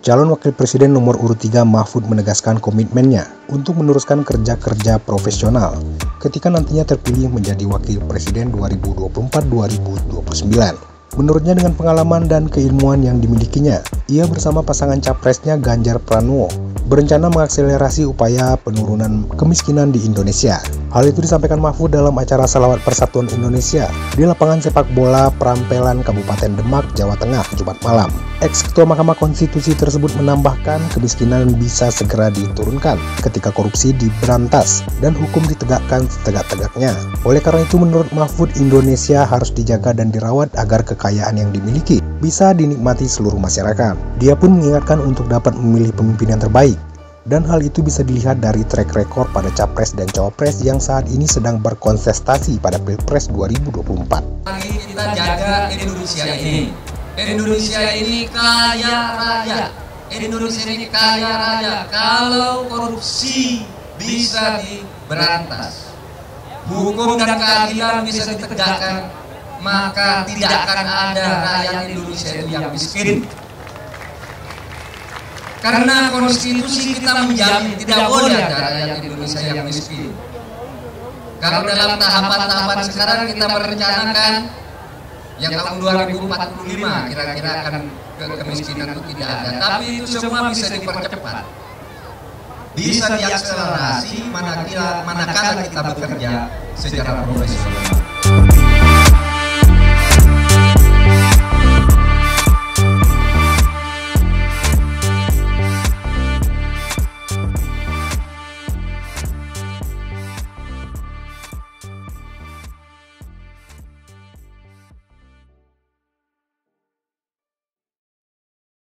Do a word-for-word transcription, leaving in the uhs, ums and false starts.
Calon Wakil Presiden nomor urut tiga Mahfud menegaskan komitmennya untuk meneruskan kerja-kerja profesional ketika nantinya terpilih menjadi Wakil Presiden dua ribu dua puluh empat sampai dua ribu dua puluh sembilan. Menurutnya dengan pengalaman dan keilmuan yang dimilikinya, ia bersama pasangan capresnya Ganjar Pranowo berencana mengakselerasi upaya penurunan kemiskinan di Indonesia. Hal itu disampaikan Mahfud dalam acara Salawat Persatuan Indonesia di lapangan sepak bola Perampelan Kabupaten Demak, Jawa Tengah, Jumat malam. Ex-Ketua Mahkamah Konstitusi tersebut menambahkan kemiskinan bisa segera diturunkan ketika korupsi diberantas dan hukum ditegakkan setegak-tegaknya. Oleh karena itu, menurut Mahfud, Indonesia harus dijaga dan dirawat agar kekayaan yang dimiliki bisa dinikmati seluruh masyarakat. Dia pun mengingatkan untuk dapat memilih pemimpin yang terbaik, dan hal itu bisa dilihat dari track record pada capres dan cawapres yang saat ini sedang berkontestasi pada Pilpres dua ribu dua puluh empat. Mari kita jaga Indonesia ini. Indonesia ini kaya raya. Indonesia ini kaya raya. Kalau korupsi bisa diberantas, hukum dan keadilan bisa ditegakkan, maka tidak akan ada rakyat Indonesia itu yang miskin. Karena konstitusi kita menjamin tidak boleh ada rakyat Indonesia yang miskin. Kalau dalam tahapan-tahapan sekarang kita merencanakan yang tahun dua ribu empat puluh lima kira-kira akan ke kemiskinan itu tidak ada. Tapi itu semua bisa dipercepat, bisa diakselerasi manakala manakala kita bekerja secara profesional.